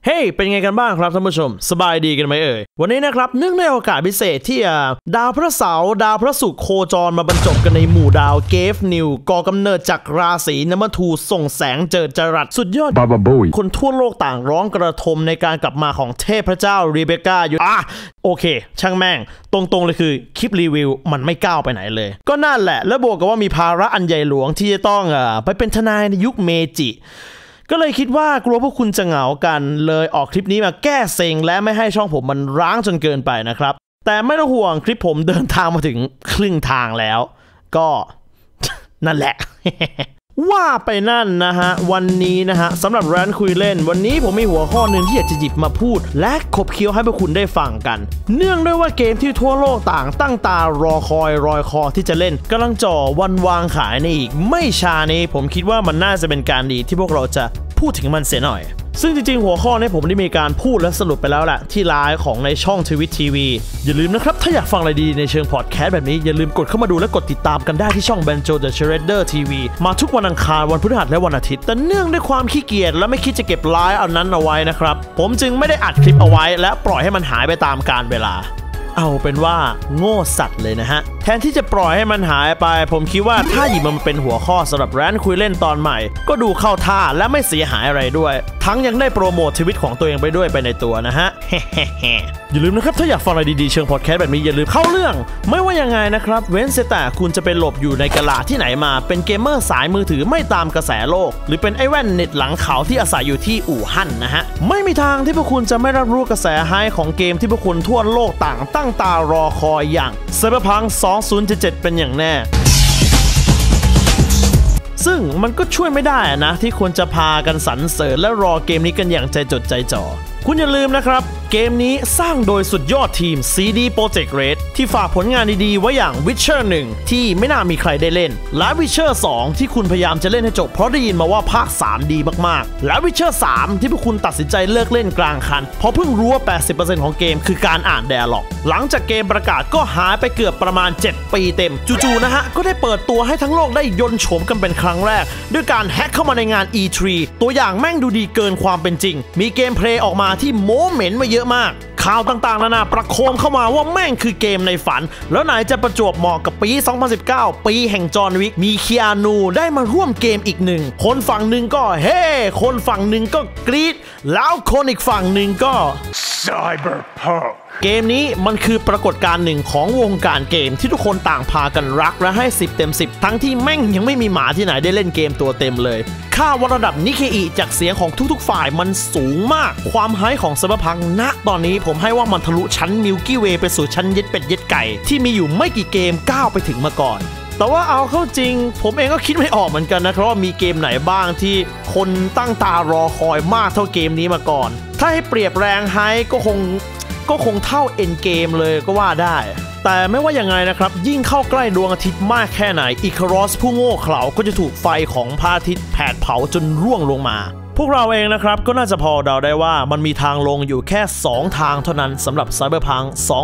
เฮ้ เป็นไงกันบ้างครับท่านผู้ชมสบายดีกันไหมเอ่ยวันนี้นะครับเนื่องในโอกาสพิเศษที่ดาวพระเสาร์ดาวพระศุกร์โคจรมาบรรจบกันในหมู่ดาวเกฟนิวก่อกำเนิดจากราศีน้ำมันทูส่งแสงเจิดจรัสสุดยอดคนทั่วโลกต่างร้องกระทมในการกลับมาของเทพเจ้ารีเบคก้าอยู่โอเคช่างแม่งตรงๆเลยคือคลิปรีวิวมันไม่ก้าวไปไหนเลยก็นั่นแหละแล้วบวกกับว่ามีภาระอันใหญ่หลวงที่จะต้องไปเป็นทนายในยุคเมจิก็เลยคิดว่ากลัวพวกคุณจะเหงากันเลยออกคลิปนี้มาแก้เซ็งและไม่ให้ช่องผมมันร้างจนเกินไปนะครับแต่ไม่ต้องห่วงคลิปผมเดินทางมาถึงครึ่งทางแล้วก็ นั่นแหละ ว่าไปนั่นนะฮะวันนี้นะฮะสำหรับร้านคุยเล่นวันนี้ผมมีหัวข้อหนึ่งที่อยากจะหยิบมาพูดและขบเคี้ยวให้พวกคุณได้ฟังกันเนื่องด้วยว่าเกมที่ทั่วโลกต่างตั้งตารอคอยที่จะเล่นกำลังจ่อวันวางขายในอีกไม่ช้านี้ผมคิดว่ามันน่าจะเป็นการดีที่พวกเราจะพูดถึงมันเสียหน่อยซึ่งจริงๆหัวข้อนี้ผมได้มีการพูดและสรุปไปแล้วแหละที่ไลฟ์ของในช่องทวิตทีวีอย่าลืมนะครับถ้าอยากฟังอะไรดีในเชิงพอดแคสต์แบบนี้อย่าลืมกดเข้ามาดูและกดติดตามกันได้ที่ช่อง Banjo the Shredder TV มาทุกวันอังคารวันพฤหัสและวันอาทิตย์แต่เนื่องด้วยความขี้เกียจและไม่คิดจะเก็บไลฟ์เอานั้นเอาไว้นะครับผมจึงไม่ได้อัดคลิปเอาไว้และปล่อยให้มันหายไปตามกาลเวลาเอาเป็นว่าโง่สัตว์เลยนะฮะแทนที่จะปล่อยให้มันหายไปผมคิดว่าถ้าหยิบมันเป็นหัวข้อสำหรับร้านคุยเล่นตอนใหม่ก็ดูเข้าท่าและไม่เสียหายอะไรด้วยทั้งยังได้โปรโมทชีวิตของตัวเองไปด้วยไปในตัวนะฮะ อย่าลืมนะครับถ้าอยากฟังอะไรดีๆเชิงพอดแคสต์แบบนี้อย่าลืมเข้าเรื่องไม่ว่ายังไงนะครับเว้นแต่คุณจะไปหลบอยู่ในกะลาที่ไหนมาเป็นเกมเมอร์สายมือถือไม่ตามกระแสโลกหรือเป็นไอ้แว่นเน็ตหลังเขาที่อาศัยอยู่ที่อู่ฮั่นนะฮะไม่มีทางที่พวกคุณจะไม่รับรู้กระแสไฮของเกมที่พวกคุณทั่วโลกต่างตั้งตารอคอยอย่าง Cyberpunk 2077 เป็นอย่างแน่ซึ่งมันก็ช่วยไม่ได้นะที่ควรจะพากันสรรเสริญและรอเกมนี้กันอย่างใจจดใจจ่อคุณอย่าลืมนะครับเกมนี้สร้างโดยสุดยอดทีม CD Projekt Red ที่ฝากผลงานดีๆไว้อย่าง Witcher 1 ที่ไม่น่ามีใครได้เล่นและ Witcher 2 ที่คุณพยายามจะเล่นให้จบเพราะได้ยินมาว่าภาค 3 ดีมากๆและ Witcher 3 ที่พวกคุณตัดสินใจเลิกเล่นกลางคันเพราะเพิ่งรู้ว่า 80% ของเกมคือการอ่าน Dialog หลังจากเกมประกาศก็หายไปเกือบประมาณ 7 ปีเต็มจู่ๆนะฮะก็ได้เปิดตัวให้ทั้งโลกได้ยนต์โฉมกันเป็นครั้งแรกด้วยการแฮ็กเข้ามาในงาน E3 ตัวอย่างแม่งดูดีเกินความเป็นจริงมีเกมเพลย์ออกมาที่โม้เหม็นมาเยอะมากข่าวต่างๆนานาประโคมเข้ามาว่าแม่งคือเกมในฝันแล้วไหนจะประจวบเหมาะกับปี 2019 ปีแห่งจอห์นวิกมีคีอานูได้มาร่วมเกมอีกหนึ่งคนฝั่งหนึ่งก็เฮ้คนฝั่งหนึ่งก็กรี๊ดแล้วคนอีกฝั่งหนึ่งก็ Cyberpunk เกมนี้มันคือปรากฏการณ์หนึ่งของวงการเกมที่ทุกคนต่างพากันรักและให้10 เต็ม 10ทั้งที่แม่งยังไม่มีหมาที่ไหนได้เล่นเกมตัวเต็มเลยค่าวัดระดับนิเคอิจากเสียงของทุกๆฝ่ายมันสูงมากความไฮของไซเบอร์พังณตอนนี้ผมให้ว่ามันทะลุชั้นมิลกี้เวย์ไปสู่ชั้นเย็ดเป็ดเย็ดไก่ที่มีอยู่ไม่กี่เกมก้าวไปถึงมาก่อนแต่ว่าเอาเข้าจริงผมเองก็คิดไม่ออกเหมือนกันนะครับว่ามีเกมไหนบ้างที่คนตั้งตารอคอยมากเท่าเกมนี้มาก่อนถ้าให้เปรียบแรงไฮก็คงเท่าเอ็นเกมเลยก็ว่าได้แต่ไม่ว่ายังไงนะครับยิ่งเข้าใกล้ดวงอาทิตย์มากแค่ไหนอิคารอสผู้โง่เขลาก็จะถูกไฟของพระอาทิตย์แผดเผาจนร่วงลงมาพวกเราเองนะครับก็น่าจะพอเดาได้ว่ามันมีทางลงอยู่แค่2ทางเท่านั้นสำหรับ Cyberpunk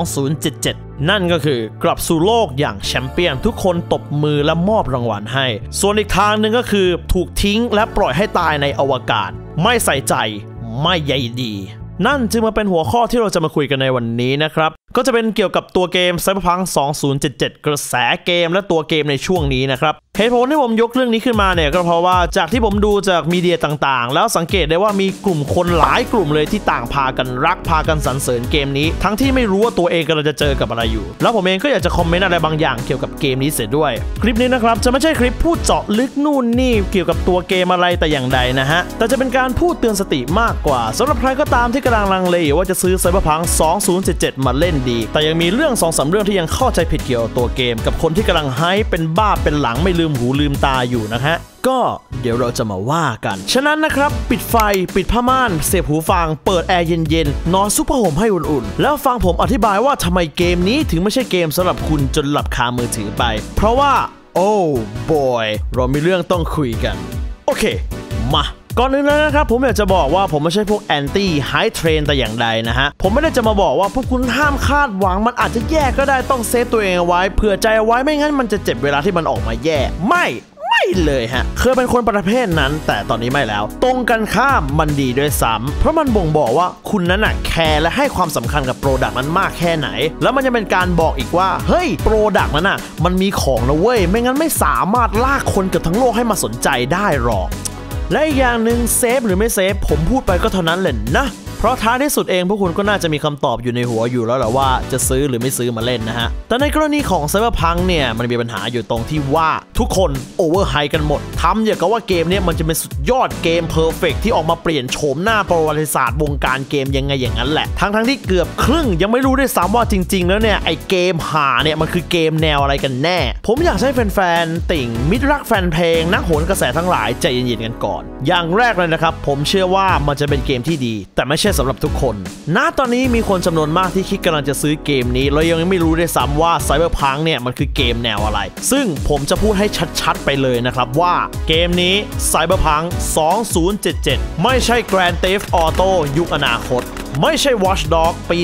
2077 นั่นก็คือกลับสู่โลกอย่างแชมเปี้ยนทุกคนตบมือและมอบรางวัลให้ส่วนอีกทางหนึ่งก็คือถูกทิ้งและปล่อยให้ตายในอวกาศไม่ใส่ใจไม่ใยดีนั่นจึงมาเป็นหัวข้อที่เราจะมาคุยกันในวันนี้นะครับก็จะเป็นเกี่ยวกับตัวเกม Cyberpunk 2077 กระแสเกมและตัวเกมในช่วงนี้นะครับเหตุผลที่ผมยกเรื่องนี้ขึ้นมาเนี่ยก็เพราะว่าจากที่ผมดูจากมีเดียต่างๆแล้วสังเกตได้ว่ามีกลุ่มคนหลายกลุ่มเลยที่ต่างพากันรักพากันสรรเสริญเกมนี้ทั้งที่ไม่รู้ว่าตัวเองกำลังจะเจอกับอะไรอยู่แล้วผมเองก็อยากจะคอมเมนต์อะไรบางอย่างเกี่ยวกับเกมนี้เสียด้วยคลิปนี้นะครับจะไม่ใช่คลิปพูดเจาะลึกนู่นนี่เกี่ยวกับตัวเกมอะไรแต่อย่างใดนะฮะแต่จะเป็นการพูดเตือนสติมากกว่าสำหรับใครก็ตามที่กำลังลังเลว่าจะซื้อ Cyberpunk 2077 มาเล่นดีแต่ยังมีเรื่อง 2-3 เรื่องที่ยังเข้าใจผิดเกี่ยวกับตัวเกมกับคนที่กำลังไฮป์เป็นบ้าเป็นหลังไม่ลืมหูลืมตาอยู่นะฮะก็เดี๋ยวเราจะมาว่ากันฉะนั้นนะครับปิดไฟปิดผ้าม่านเสียบหูฟังเปิดแอร์เย็นๆนอนซุปเปอร์โฮมให้อุ่นๆแล้วฟังผมอธิบายว่าทำไมเกมนี้ถึงไม่ใช่เกมสำหรับคุณจนหลับคามือถือไปเพราะว่าโอ้บอยเรามีเรื่องต้องคุยกันโอเคมาก่อนอื่นเลยนะครับผมอยากจะบอกว่าผมไม่ใช่พวกแอนตี้ไฮเทรนแต่อย่างใดนะฮะผมไม่ได้จะมาบอกว่าพวกคุณห้ามคาดหวังมันอาจจะแย่ก็ได้ต้องเซฟตัวเองเอาไว้เผื่อใจเอาไว้ไม่งั้นมันจะเจ็บเวลาที่มันออกมาแย่ไม่เลยฮะเคยเป็นคนประเภทนั้นแต่ตอนนี้ไม่แล้วตรงกันข้ามมันดีด้วยซ้ำเพราะมันบ่งบอกว่าคุณนั้นน่ะแคร์และให้ความสำคัญกับโปรดักต์นั้นมากแค่ไหนแล้วมันจะเป็นการบอกอีกว่าเฮ้ยโปรดักต์นั้นน่ะมันมีของนะเว้ยไม่งั้นไม่สามารถลากคนเกือบทั้งโลกให้มาสนใจได้หรอกและอีกอย่างหนึ่งเซฟหรือไม่เซฟผมพูดไปก็เท่านั้นแหละนะเพราะท้ายที่สุดเองพวกคุณก็น่าจะมีคำตอบอยู่ในหัวอยู่แล้วแหละว่าจะซื้อหรือไม่ซื้อมาเล่นนะฮะแต่ในกรณีของ Cyberpunk เนี่ยมันมีปัญหาอยู่ตรงที่ว่าทุกคนโอเวอร์ไฮกันหมดทำอย่างกับว่าเกมนี้มันจะเป็นสุดยอดเกมเพอร์เฟกต์ที่ออกมาเปลี่ยนโฉมหน้าประวัติศาสตร์วงการเกมยังไงอย่างนั้นแหละทั้งที่เกือบครึ่งยังไม่รู้ด้วยซ้ำว่าจริงๆแล้วเนี่ยไอเกมหาเนี่ยมันคือเกมแนวอะไรกันแน่ผมอยากให้แฟนๆติ่งมิตรรักแฟนเพลงนักโหนกระแสทั้งหลายใจเย็นๆกันก่อนอย่างแรกเลยนะครับผมเชื่อว่ามันจะเป็นเกมที่ดีแต่ไม่ใช่สำหรับทุกคนณตอนนี้มีคนจำนวนมากที่คิดกำลังจะซื้อเกมนี้แล้วยังไม่รู้ด้วยซ้ำว่า Cyberpunk เนี่ยมันคือเกมแนวอะไรซึ่งผมจะพูดให้ชัดๆไปเลยนะครับว่าเกมนี้ Cyberpunk 2077ไม่ใช่ Grand Theft Auto ยุคอนาคตไม่ใช่ Watch Dogs ปี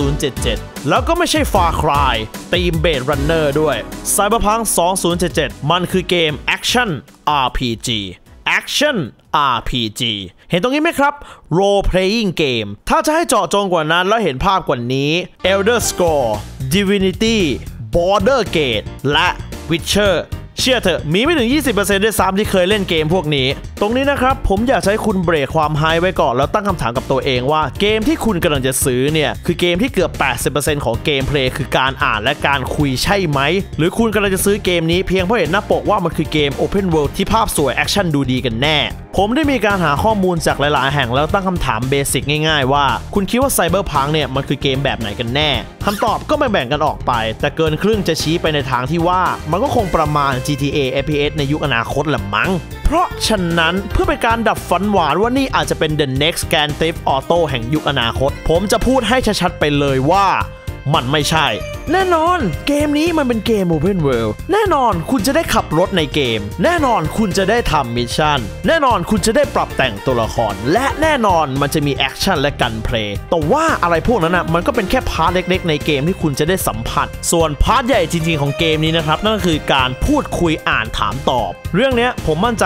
2077แล้วก็ไม่ใช่ Far Cry ธีม Blade Runner ด้วย Cyberpunk 2077มันคือเกม Action RPG Action RPG เห็นตรงนี้ไหมครับ Role Playing Game ถ้าจะให้เจาะจงกว่านั้นแล้วเห็นภาพกว่านี้ Elder Scrolls Divinity Baldur's Gate และ Witcher เชื่อเถอะมีไม่ถึง 20% ด้วยซ้ำที่เคยเล่นเกมพวกนี้ตรงนี้นะครับผมอยากให้คุณเบรกความไฮไว้ก่อนแล้วตั้งคำถามกับตัวเองว่าเกมที่คุณกำลังจะซื้อเนี่ยคือเกมที่เกือบ 80% ของเกมเพลย์คือการอ่านและการคุยใช่ไหมหรือคุณกำลังจะซื้อเกมนี้เพียงเพราะเห็นหน้าปกว่ามันคือเกม Open World ที่ภาพสวยแอคชั่นดูดีกันแน่ผมได้มีการหาข้อมูลจากหลายๆแห่งแล้วตั้งคำถามเบสิกง่ายๆว่าคุณคิดว่า Cyberpunk เนี่ยมันคือเกมแบบไหนกันแน่คำตอบก็แบ่งกันออกไปแต่เกินครึ่งจะชี้ไปในทางที่ว่ามันก็คงประมาณ GTA FPS ในยุคอนาคตแหละมั้งเพราะฉะนั้นเพื่อเป็นการดับฝันหวานว่านี่อาจจะเป็น The Next Grand Theft Auto แห่งยุคอนาคตผมจะพูดให้ชัดๆไปเลยว่ามันไม่ใช่แน่นอนเกมนี้มันเป็นเกม Open World แน่นอนคุณจะได้ขับรถในเกมแน่นอนคุณจะได้ทำมิชชั่นแน่นอนคุณจะได้ปรับแต่งตัวละครและแน่นอนมันจะมีแอคชั่นและกันเพลย์แต่ว่าอะไรพวกนั้นนะมันก็เป็นแค่พาร์ทเล็กๆในเกมที่คุณจะได้สัมผัสส่วนพาร์ทใหญ่จริงๆของเกมนี้นะครับนั่นก็คือการพูดคุยอ่านถามตอบเรื่องนี้ผมมั่นใจ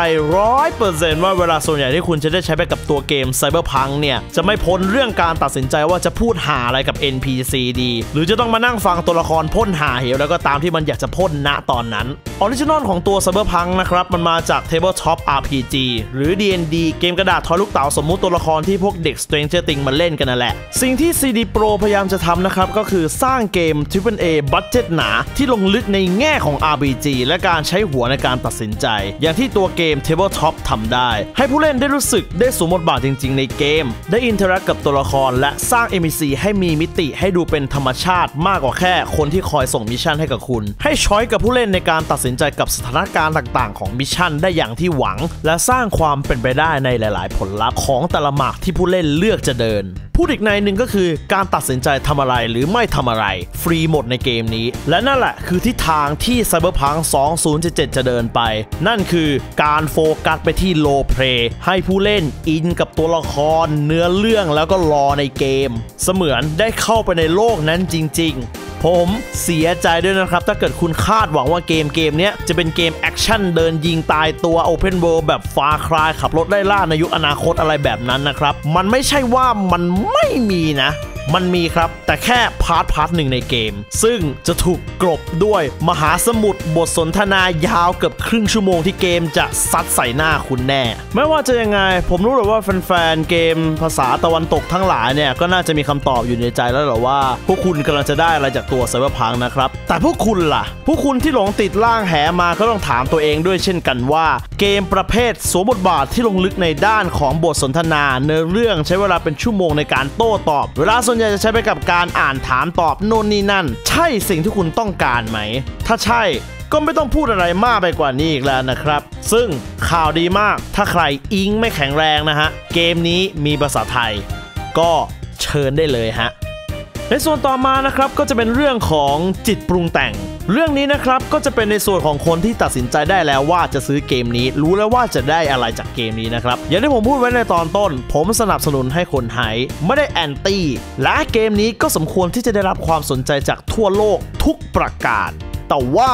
100% ว่าเวลาส่วนใหญ่ที่คุณจะได้ใช้ไปกับตัวเกม Cyberpunk เนี่ยจะไม่พ้นเรื่องการตัดสินใจว่าจะพูดหาอะไรกับ NPC ดีหรือจะต้องมานั่งฟังตัวละครพ่นหาเหวแล้วก็ตามที่มันอยากจะพ่นณตอนนั้นออริจินอลของตัว Cyberpunk นะครับมันมาจาก Tabletop RPG หรือ D&D เกมกระดาษทอยลูกเต๋าสมมุติตัวละครที่พวกเด็ก Stranger Things มาเล่นกันนั่นแหละสิ่งที่ CD Pro พยายามจะทำนะครับก็คือสร้างเกม AAA บัดเจ็ตหนาที่ลงลึกในแง่ของ RPG และการใช้หัวในการตัดสินใจอย่างที่ตัวเกม Tabletop ทำได้ให้ผู้เล่นได้รู้สึกได้สวมบทบาทจริงๆในเกมได้อินเทอร์แอคกับตัวละครและสร้าง NPC ให้มีมิติให้ดูเป็นธรรมชาติมากกว่าแค่คนที่คอยส่งมิชชั่นให้กับคุณให้ช้อยกับผู้เล่นในการตัดสินใจกับสถานการณ์ต่างๆของมิชชั่นได้อย่างที่หวังและสร้างความเป็นไปได้ในหลายๆผลลัพธ์ของแต่ละหมากที่ผู้เล่นเลือกจะเดินพูดอีกในหนึ่งก็คือการตัดสินใจทำอะไรหรือไม่ทำอะไรฟรีหมดในเกมนี้และนั่นแหละคือทิศทางที่ Cyberpunk 2077 จะเดินไปนั่นคือการโฟกัสไปที่โลเพลย์ให้ผู้เล่นอินกับตัวละครเนื้อเรื่องแล้วก็รอในเกมเสมือนได้เข้าไปในโลกนั้นจริงๆผมเสียใจด้วยนะครับถ้าเกิดคุณคาดหวังว่าเกมนี้จะเป็นเกมแอคชั่นเดินยิงตายตัว Open World แบบ Far Cry ขับรถไล่ล่าในยุคอนาคตอะไรแบบนั้นนะครับมันไม่ใช่ว่ามันไม่มีนะมันมีครับแต่แค่พาร์ทหนึ่งในเกมซึ่งจะถูกกลบด้วยมหาสมุทรบทสนทนายาวเกือบครึ่งชั่วโมงที่เกมจะซัดใส่หน้าคุณแน่ไม่ว่าจะยังไงผมรู้เลยว่าแฟนๆเกมภาษาตะวันตกทั้งหลายเนี่ยก็น่าจะมีคำตอบอยู่ในใจแล้วหรอว่าพวกคุณกำลังจะได้อะไรจากตัว Cyberpunk นะครับแต่พวกคุณล่ะพวกคุณที่หลงติดล่างแหมาก็ต้องถามตัวเองด้วยเช่นกันว่าเกมประเภทสวมบทบาทที่ลงลึกในด้านของบทสนทนาเนื้อเรื่องใช้เวลาเป็นชั่วโมงในการโต้ตอบเวลาส่วนใหญ่จะใช้ไปกับการอ่านถามตอบโน่นนี่นั่นใช่สิ่งที่คุณต้องการไหมถ้าใช่ก็ไม่ต้องพูดอะไรมากไปกว่านี้อีกแล้วนะครับซึ่งข่าวดีมากถ้าใครอิงไม่แข็งแรงนะฮะเกมนี้มีภาษาไทยก็เชิญได้เลยฮะในส่วนต่อมานะครับก็จะเป็นเรื่องของจิตปรุงแต่งเรื่องนี้นะครับก็จะเป็นในส่วนของคนที่ตัดสินใจได้แล้วว่าจะซื้อเกมนี้รู้แล้วว่าจะได้อะไรจากเกมนี้นะครับอย่างที่ผมพูดไว้ในตอนต้นผมสนับสนุนให้คนไทยไม่ได้แอนตี้และเกมนี้ก็สมควรที่จะได้รับความสนใจจากทั่วโลกทุกประการแต่ว่า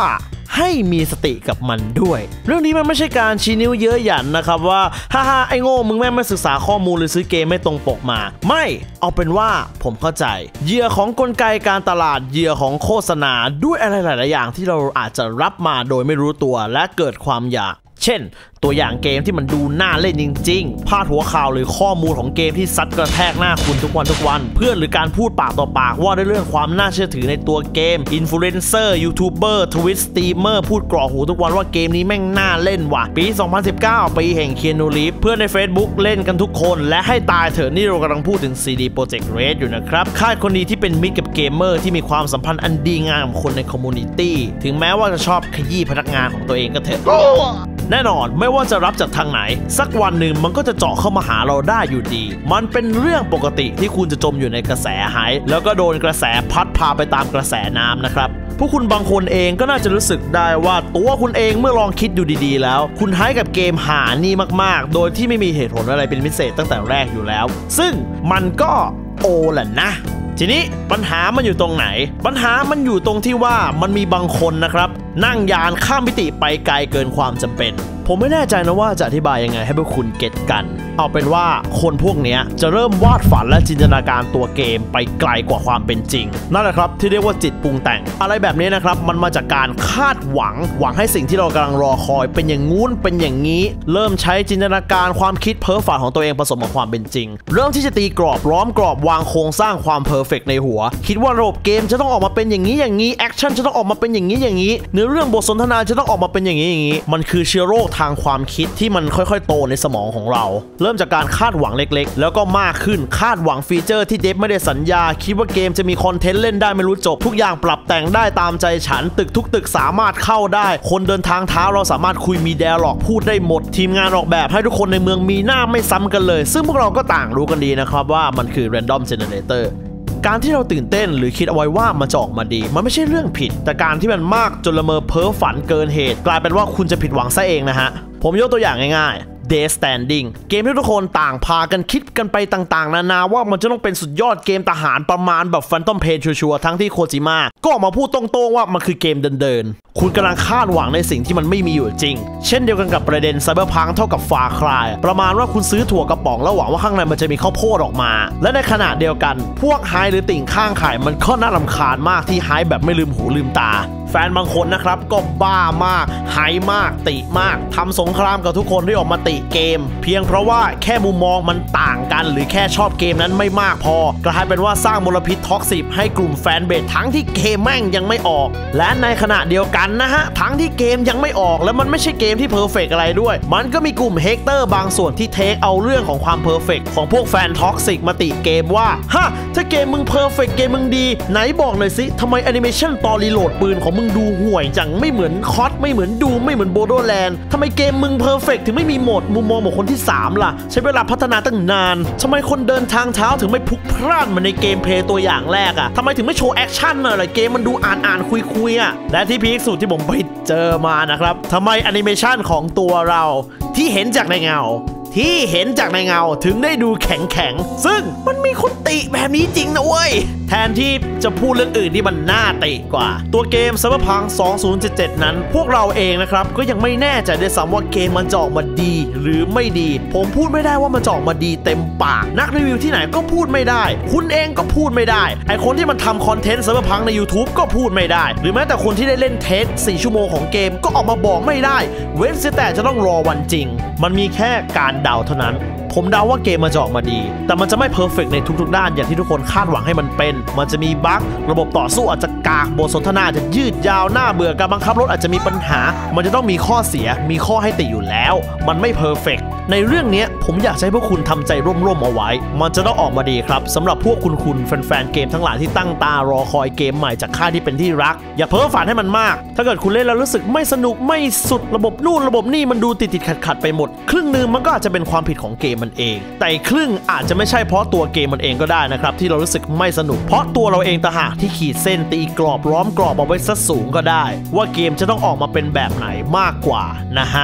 ให้มีสติกับมันด้วยเรื่องนี้มันไม่ใช่การชี้นิ้วเย้ยหยันนะครับว่าฮ่าไอ้โง่มึงแม่งไม่ศึกษาข้อมูลหรือซื้อเกมไม่ตรงปกมาไม่เอาเป็นว่าผมเข้าใจเหยื่อของกลไกการตลาดเหยื่อของโฆษณาด้วยอะไรหลายๆอย่างที่เราอาจจะรับมาโดยไม่รู้ตัวและเกิดความอยากเช่นตัวอย่างเกมที่มันดูน่าเล่นจริงๆพาดหัวข่าวหรือข้อมูลของเกมที่ซัดกระแทกหน้าคุณทุกวันเพื่อนหรือการพูดปากต่อปากว่าด้วยเรื่องความน่าเชื่อถือในตัวเกมอินฟลูเอนเซอร์ยูทูบเบอร์ทวิตสตรีมเมอร์พูดกรอกหูทุกวันว่าเกมนี้แม่งน่าเล่นว่ะปี 2019 ปีแห่งเคียนูรีฟเพื่อนใน Facebook เล่นกันทุกคนและให้ตายเถอะนี่เรากำลังพูดถึง CD Projekt Red อยู่นะครับค่ายคนดีที่เป็นมิตรกับเกมเมอร์ที่มีความสัมพันธ์อันดีงามกับคนในคอมมูนิตี้ถึงแม้ว่าจะชอบขยี้พนักงานของตัวเองก็เถอะแน่นอนไม่ว่าจะรับจากทางไหนสักวันหนึ่งมันก็จะเจาะเข้ามาหาเราได้อยู่ดีมันเป็นเรื่องปกติที่คุณจะจมอยู่ในกระแสไฮป์แล้วก็โดนกระแสพัดพาไปตามกระแสน้ำนะครับพวกคุณบางคนเองก็น่าจะรู้สึกได้ว่าตัวคุณเองเมื่อลองคิดดูดีๆแล้วคุณไฮป์กับเกมหานี่มากๆโดยที่ไม่มีเหตุผลอะไรเป็นพิเศษตั้งแต่แรกอยู่แล้วซึ่งมันก็โอแหละนะทีนี้ปัญหามันอยู่ตรงไหนปัญหามันอยู่ตรงที่ว่ามันมีบางคนนะครับนั่งยานข้ามมิติไปไกลเกินความจำเป็นผมไม่แน่ใจนะว่าจะอธิบายยังไงให้พวกคุณเก็ตกันเอาเป็นว่าคนพวกนี้จะเริ่มวาดฝันและจินตนาการตัวเกมไปไกลกว่าความเป็นจริงนั่นแหละครับที่เรียกว่าจิตปรุงแต่งอะไรแบบนี้นะครับมันมาจากการคาดหวังให้สิ่งที่เรากำลังรอคอยเป็นอย่างงู้นเป็นอย่างนี้เริ่มใช้จินตนาการความคิดเพ้อฝันของตัวเองผสมกับความเป็นจริงเริ่มที่จะตีกรอบล้อมกรอบวางโครงสร้างความเพอร์เฟกต์ในหัวคิดว่าระบบเกมจะต้องออกมาเป็นอย่างนี้แอคชั่นจะต้องออกมาเป็นอย่างนี้เนื้อเรื่องบทสนทนาจะต้องออกมาเป็นอย่างนี้มันคือเชื้อโรคทางความคิดที่มันค่อยๆโตในสมองของเราเริ่มจากการคาดหวังเล็กๆแล้วก็มากขึ้นคาดหวังฟีเจอร์ที่เดฟไม่ได้สัญญาคิดว่าเกมจะมีคอนเทนต์เล่นได้ไม่รู้จบทุกอย่างปรับแต่งได้ตามใจฉันตึกทุกตึกสามารถเข้าได้คนเดินทางเท้าเราสามารถคุยมีไดอะล็อกพูดได้หมดทีมงานออกแบบให้ทุกคนในเมืองมีหน้าไม่ซ้ำกันเลยซึ่งพวกเราก็ต่างรู้กันดีนะครับว่ามันคือ Random Generatorการที่เราตื่นเต้นหรือคิดเอาไว้ว่ามันจะออกมาดีมันไม่ใช่เรื่องผิดแต่การที่มันมากจนละเมอเพ้อฝันเกินเหตุกลายเป็นว่าคุณจะผิดหวังซะเองนะฮะผมยกตัวอย่างง่ายๆDeath Stranding เกมที่ทุกคนต่างพากันคิดกันไปต่างๆนานาว่ามันจะต้องเป็นสุดยอดเกมทหารประมาณแบบ Phantom Pain ชัวร์ๆทั้งที่โคจิมะก็ออกมาพูดตรงๆว่ามันคือเกมเดินๆคุณกำลังคาดหวังในสิ่งที่มันไม่มีอยู่จริงเช่นเดียวกันกับประเด็น Cyberpunk เท่ากับ Far Cry ประมาณว่าคุณซื้อถั่วกระป๋องแล้วหวังว่าข้างในมันจะมีข้าวโพดออกมาและในขณะเดียวกันพวกไฮหรือติ่งข้างข่ายมันก็น่ารำคาญมากที่ไฮแบบไม่ลืมหูลืมตาแฟนบางคนนะครับก็บ้ามากไฮมากติมากทำสงครามกับทุกคนที่ออกมาติเกมเพียงเพราะว่าแค่มุมมองมันต่างกันหรือแค่ชอบเกมนั้นไม่มากพอกลายเป็นว่าสร้างมลพิษท็อกซิกให้กลุ่มแฟนเบสทั้งที่เกมแม่งยังไม่ออกและในขณะเดียวกันนะฮะทั้งที่เกมยังไม่ออกแล้วมันไม่ใช่เกมที่เพอร์เฟกต์อะไรด้วยมันก็มีกลุ่มเฮกเตอร์บางส่วนที่เทคเอาเรื่องของความเพอร์เฟกต์ของพวกแฟนท็อกซิกมาติเกมว่าฮะถ้าเกมมึงเพอร์เฟกต์เกมมึงดีไหนบอกหน่อยสิทำไมแอนิเมชันตอนรีโหลดปืนของมึงดูห่วยจังไม่เหมือนคอสไม่เหมือนดูไม่เหมือนโบโดแลนด์ทำไมเกมมึงเพอร์เฟกต์ถึงไม่มีโหมดมุมมองของคนที่3ล่ะใช้เวลาพัฒนาตั้งนานทำไมคนเดินทางเท้าถึงไม่พลุกพล่านเหมือนในเกมเพลย์ตัวอย่างแรกอะทำไมถึงไม่โชว์แอคชั่นหน่อยล่ะเกมมันดูอ่านคุยอะและที่พีคสุดที่ผมไปเจอมานะครับทำไมแอนิเมชันของตัวเราที่เห็นจากในเงาถึงได้ดูแข็งซึ่งมันมีคนติแบบนี้จริงนะเว้ยแทนที่จะพูดเรื่องอื่นที่มันน่าติกว่าตัวเกม Cyberpunk 2077 นั้นพวกเราเองนะครับก็ยังไม่แน่ใจด้วยซ้ำว่าเกมมันจะออกมาดีหรือไม่ดีผมพูดไม่ได้ว่ามันจะออกมาดีเต็มปากนักรีวิวที่ไหนก็พูดไม่ได้คุณเองก็พูดไม่ได้ไอคนที่มันทำคอนเทนต์ Cyberpunk ใน YouTube ก็พูดไม่ได้หรือแม้แต่คนที่ได้เล่นเทส4 ชั่วโมงของเกมก็ออกมาบอกไม่ได้เว้นเสียแต่จะต้องรอวันจริงมันมีแค่การเดาเท่านั้นผมเดาว่าเกมมันจะออกมาดีแต่มันจะไม่เพอร์เฟกต์ในทุกๆด้านอย่างที่ทุกคนคาดหวังให้มันเป็นมันจะมีบั๊กระบบต่อสู้อาจจะกากบทสนทนาจะยืดยาวหน้าเบื่อการบังคับรถอาจจะมีปัญหามันจะต้องมีข้อเสียมีข้อให้ติอยู่แล้วมันไม่เพอร์เฟกต์ในเรื่องนี้ผมอยากให้พวกคุณทำใจร่มๆเอาไว้มันจะต้องออกมาดีครับสำหรับพวกคุณแฟนๆเกมทั้งหลายที่ตั้งตารอคอยเกมใหม่จากค่ายที่เป็นที่รักอย่าเพ้อฝันให้มันมากถ้าเกิดคุณเล่นแล้วรู้สึกไม่สนุกไม่สุดระบบนู่นระบบนี่มันดูติดขัดไปหมดครึ่งนึงมันก็อาจจะเป็นความผิดของเกมมันเองแต่ครึ่งอาจจะไม่ใช่เพราะตัวเกมมันเองก็ได้นะครับที่เรารู้สึกไม่สนุกเพราะตัวเราเองต่างหากที่ขีดเส้นตีกรอบล้อมกรอบเอาไว้ซะสูงก็ได้ว่าเกมจะต้องออกมาเป็นแบบไหนมากกว่านะฮะ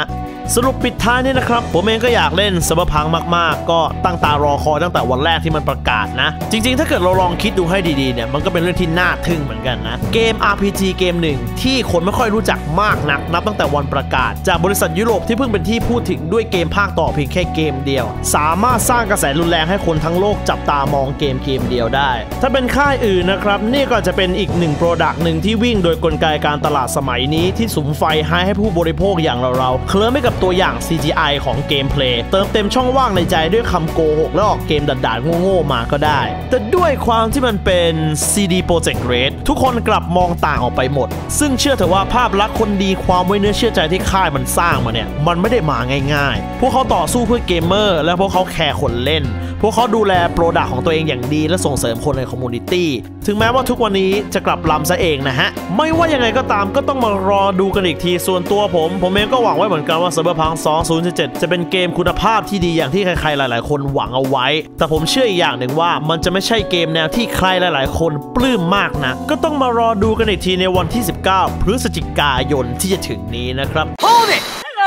สรุปปิดท้ายนี่นะครับผมเองก็อยากเล่น Cyberpunk มากๆก็ตั้งตารอคอยตั้งแต่วันแรกที่มันประกาศนะจริงๆถ้าเกิดเราลองคิดดูให้ดีๆเนี่ยมันก็เป็นเรื่องที่น่าทึ่งเหมือนกันนะเกม RPG เกมหนึ่งที่คนไม่ค่อยรู้จักมากนักนับตั้งแต่วันประกาศจากบริษัทยุโรปที่เพิ่งเป็นที่พูดถึงด้วยเกมภาคต่อเพียงแค่เกมเดียวสามารถสร้างกระแสรุนแรงให้คนทั้งโลกจับตามองเกมเดียวได้ถ้าเป็นค่ายอื่นนะครับนี่ก็จะเป็นอีกหนึ่งโปรดักต์หนึ่งที่วิ่งโดยกลไกการตลาดสมัยนี้ที่สุมไฟให้ผู้บริโภคอย่างเราเคลิ้มไปกับตัวอย่าง CGI ของเกมเพลย์เติมเต็มช่องว่างในใจด้วยคำโกหกและออกเกมด่าๆโง่ๆมาก็ได้แต่ด้วยความที่มันเป็น CD Projekt Red ทุกคนกลับมองต่างออกไปหมดซึ่งเชื่อเถอะว่าภาพลักษณ์คนดีความไว้เนื้อเชื่อใจที่ค่ายมันสร้างมาเนี่ยมันไม่ได้มาง่ายๆพวกเขาต่อสู้เพื่อเกมเมอร์และพวกเขาแคร์คนเล่นพวกเขาดูแลโปรดักต์ของตัวเองอย่างดีและส่งเสริมคนในคอมมูนิตี้ถึงแม้ว่าทุกวันนี้จะกลับลำซะเองนะฮะไม่ว่ายังไงก็ตามก็ต้องมารอดูกันอีกทีส่วนตัวผมเองก็หวังไว้เหมือนกันว่า Cyberpunk 2077 จะเป็นเกมคุณภาพที่ดีอย่างที่ใครๆหลายๆคนหวังเอาไว้แต่ผมเชื่ออีกอย่างหนึ่งว่ามันจะไม่ใช่เกมแนวที่ใครหลายๆคนปลื้มมากนะก็ต้องมารอดูกันอีกทีในวันที่ 19 พฤศจิกายนที่จะถึงนี้นะครับ Hold it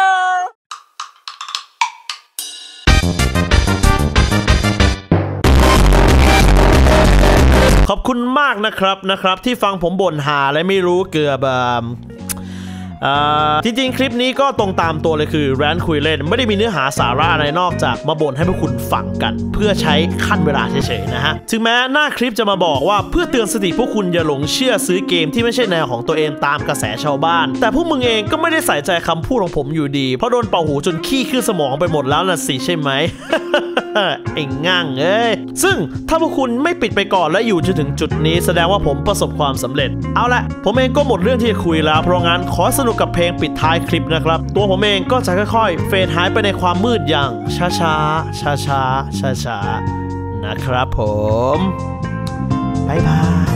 ขอบคุณมากนะครับที่ฟังผมบ่นหาและไม่รู้เกือบจริงๆคลิปนี้ก็ตรงตามตัวเลยคือแรนคุยเล่นไม่ได้มีเนื้อหาสาระอะไรนอกจากมาบ่นให้พวกคุณฟังกันเพื่อใช้ขั้นเวลาเฉยๆนะฮะถึงแม้หน้าคลิปจะมาบอกว่าเพื่อเตือนสติพวกคุณอย่าหลงเชื่อซื้อเกมที่ไม่ใช่แนวของตัวเองตามกระแสชาวบ้านแต่พวกมึงเองก็ไม่ได้ใส่ใจคำพูดของผมอยู่ดีเพราะโดนเป่าหูจนขี้ขึ้นสมองไปหมดแล้วน่ะสิใช่ไหม ไอ้ง่างซึ่งถ้าพวกคุณไม่ปิดไปก่อนและอยู่จนถึงจุดนี้แสดงว่าผมประสบความสำเร็จเอาละผมเองก็หมดเรื่องที่จะคุยแล้วเพราะงั้นขอสนุกกับเพลงปิดท้ายคลิปนะครับตัวผมเองก็จะค่อยๆเฟดหายไปในความมืดอย่างช้าๆนะครับผมบ๊ายบาย